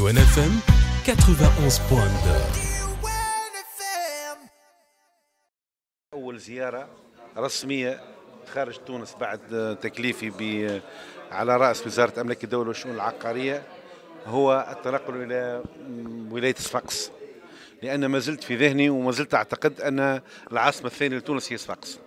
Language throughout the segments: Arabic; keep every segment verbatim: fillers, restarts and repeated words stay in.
ديوان اف ام ثمانية وثمانين فاصلة اثنين. أول زيارة رسمية خارج تونس بعد تكليفي ب على رأس وزارة أملاك الدولة والشؤون العقارية هو التنقل إلى ولاية صفاقس، لأن ما زلت في ذهني وما زلت أعتقد أن العاصمة الثانية لتونس هي صفاقس،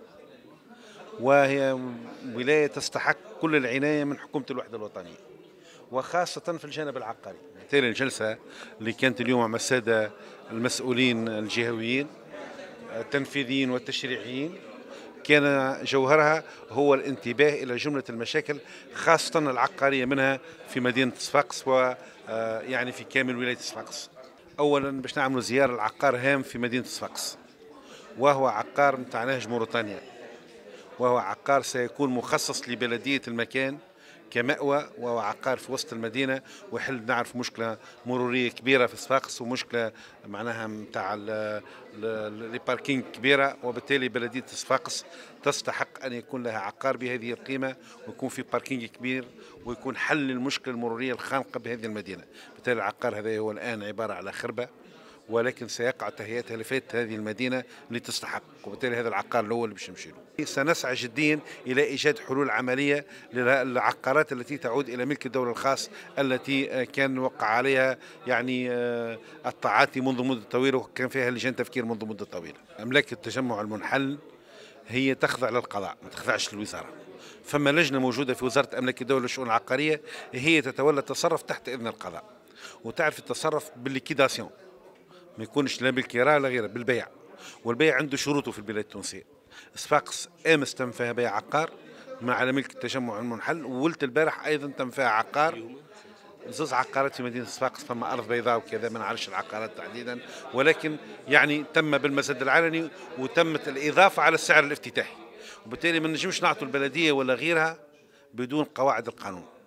وهي ولاية تستحق كل العناية من حكومة الوحدة الوطنية وخاصة في الجانب العقاري. بالتالي الجلسة اللي كانت اليوم مع السادة المسؤولين الجهويين التنفيذيين والتشريعيين كان جوهرها هو الانتباه إلى جملة المشاكل خاصة العقارية منها في مدينة صفاقس ويعني في كامل ولاية صفاقس. أولا باش نعملوا زيارة العقار هام في مدينة صفاقس، وهو عقار متاع نهج موريتانيا، وهو عقار سيكون مخصص لبلدية المكان كمأوى، وهو عقار في وسط المدينة ويحل نعرف مشكلة مرورية كبيرة في صفاقس ومشكلة معناها متاع الباركينج كبيرة، وبالتالي بلدية صفاقس تستحق أن يكون لها عقار بهذه القيمة ويكون في باركينج كبير ويكون حل للمشكلة المرورية الخانقة بهذه المدينة. بالتالي العقار هذا هو الآن عبارة على خربة، ولكن سيقع تهيئتها لفائدة هذه المدينة اللي تستحق، وبالتالي هذا العقار الأول اللي باش نمشي له. سنسعى جديا إلى إيجاد حلول عملية للعقارات التي تعود إلى ملك الدولة الخاص التي كان وقع عليها يعني التعاطي منذ مدة طويلة وكان فيها لجان تفكير منذ مدة طويلة. أملاك التجمع المنحل هي تخضع للقضاء ما تخضعش للوزارة، فما لجنة موجودة في وزارة أملاك الدولة والشؤون العقارية هي تتولى التصرف تحت إذن القضاء، وتعرف التصرف بالليكيداسيون، ما يكونش لا بالكراء لا غيره، بالبيع، والبيع عنده شروطه في البلاد التونسية. صفاقس امس تم فيها بيع عقار مع على ملك التجمع المنحل، وولت البارح ايضا تم فيها عقار، زوز عقارات في مدينه صفاقس، فما ارض بيضاء وكذا، ما نعرفش العقارات تحديدا، ولكن يعني تم بالمسد العلني وتمت الاضافه على السعر الافتتاحي، وبالتالي ما نجمش نعطوا البلديه ولا غيرها بدون قواعد القانون.